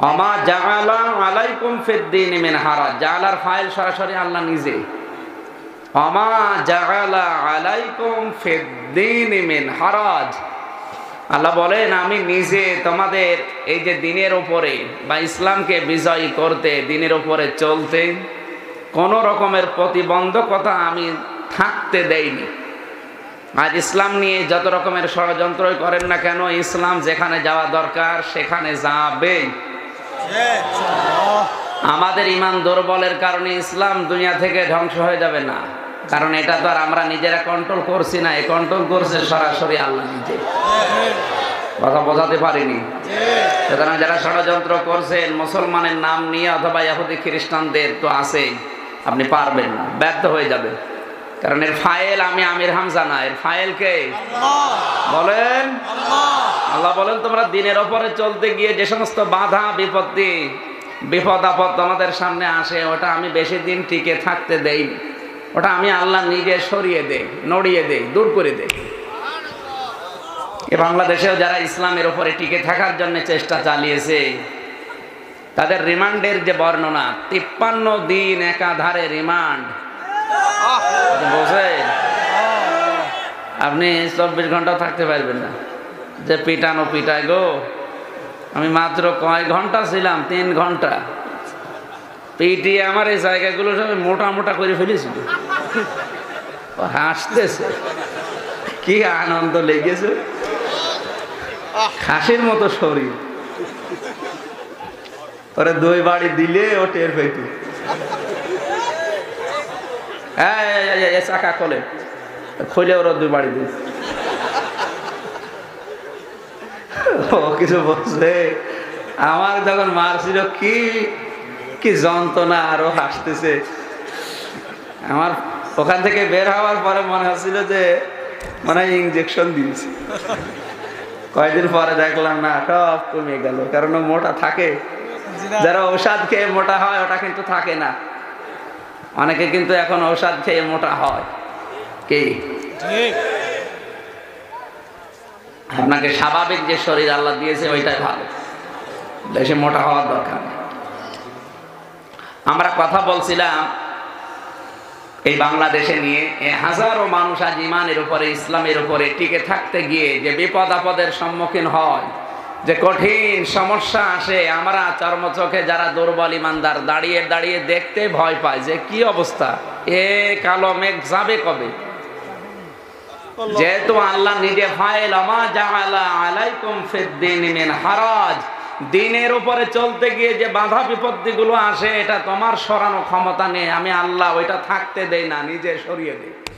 আমা জাআলা আলাইকুম ফিদ্দীনি মিন হারাজ, জাআলার ফাইল সরাসরি আল্লাহ নিজে। আমা জাআলা আলাইকুম ফিদ্দীনি মিন হারাজ, আল্লাহ বলেন আমি নিজে তোমাদের এই যে দিনের উপরে বা ইসলামকে বিজয়ী করতে, দিনের উপরে চলতে কোন রকমের প্রতিবন্ধকতা আমি থাকতে দেইনি। আজ ইসলাম নিয়ে যত রকমের ষড়যন্ত্রই করেন না কেন, ইসলাম যেখানে যাওয়া দরকার সেখানে যাবে। আমাদের ঈমান দুর্বলের কারণে ইসলাম দুনিয়া থেকে ধ্বংস হয়ে যাবে না, কারণ এটা তো আর আমরা নিজেরা কন্ট্রোল করছি না, এই কন্ট্রোল করছে সরাসরি আল্লাহ নিজে। কথা বোঝাতে পারিনি? সুতরাং যারা ষড়যন্ত্র করছেন মুসলমানের নাম নিয়ে অথবা ইহুদি খ্রিস্টানদের তো আছে, আপনি পারবেন না, ব্যর্থ হয়ে যাবেন। কারণ এর ফাইল আমি আমির হামজা না, এর ফাইল কে? বলেন আল্লাহ বলেন তোমরা দিনের ওপরে চলতে গিয়ে যে সমস্ত বাধা বিপত্তি বিপদ আপদ তোমাদের সামনে আসে, ওটা আমি বেশি দিন টিকে থাকতে দেই, ওটা আমি আল্লাহ নিজে সরিয়ে দেই, নড়িয়ে দেই, দূর করে দেই। এ বাংলাদেশেও যারা ইসলামের উপরে টিকে থাকার জন্য চেষ্টা চালিয়েছে, তাদের রিমান্ডের যে বর্ণনা, 53 দিন একাধারে রিমান্ড, বোঝেন? আপনি 24 ঘন্টা থাকতে পারবেন না। যে পিটানো পিটায় গো, আমি মাত্র কয় ঘন্টা ছিলাম? 3 ঘন্টা। পিটিয়ে আমার এই জায়গাগুলো সব মোটা মোটা করে ফেলেছিল। হাসতেছে, কি আনন্দ লেগেছে, খাসির মতো শরীর। ওরে 2 বাড়ি দিলে ও টের পেত। চাকা খোলে, খুলে ওরা 2 বাড়ি দিল। ও কিছু বলছে, আমার যখন মারছিল কি কি যন্ত্রণা, আরো হাসতেছে। আমার ওখান থেকে বের হওয়ার পরে মনে হচ্ছিল যে মানে ইঞ্জেকশন দিয়েছে। কয়েকদিন পরে দেখলাম না, সব কমে গেল। কারণ মোটা থাকে, যারা ঔষধ খেয়ে মোটা হয় ওটা কিন্তু থাকে না। অনেকে কিন্তু এখন ঔষধ খেয়ে মোটা হয়। কি আপনাকে স্বাভাবিক যে শরীর আল্লাহ দিয়েছে ওইটাই ভালো, বেশি মোটা হওয়ার দরকার নেই। আমরা কথা বলছিলাম এই বাংলাদেশে নিয়ে, হাজারো মানুষ আজ ইমানের উপরে, ইসলামের উপরে টিকে থাকতে গিয়ে যে বিপদ আপদের সম্মুখীন হয়, যে কঠিন সমস্যা আসে, আমরা চর্মচোখে যারা দুর্বল ইমানদার দাঁড়িয়ে দাঁড়িয়ে দেখতে ভয় পায় যে কি অবস্থা, এ কালো মেঘ যাবে কবে। যেহেতু আল্লাহ নিজে ফাইল আমা জাআলা আলাইকুম ফিদ্দীনি মিন হারাজ, দিনের উপরে চলতে গিয়ে যে বাধা বিপত্তিগুলো আসে এটা তোমার সরানো ক্ষমতা নেই, আমি আল্লাহ ওইটা থাকতে দেই না, নিজে সরিয়ে দেই।